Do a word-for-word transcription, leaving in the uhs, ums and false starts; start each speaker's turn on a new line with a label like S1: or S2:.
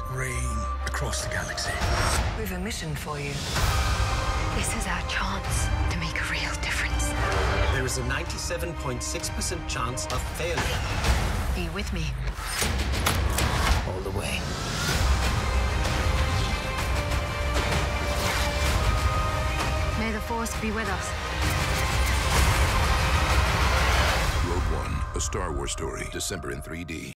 S1: reign across the galaxy.
S2: We've a mission for you.
S3: This is our chance to make a real difference.
S4: There is a ninety-seven point six percent chance of failure.
S3: Are you with me?
S4: All the way.
S3: May the Force be with us.
S5: Rogue One, a Star Wars story. December in three D.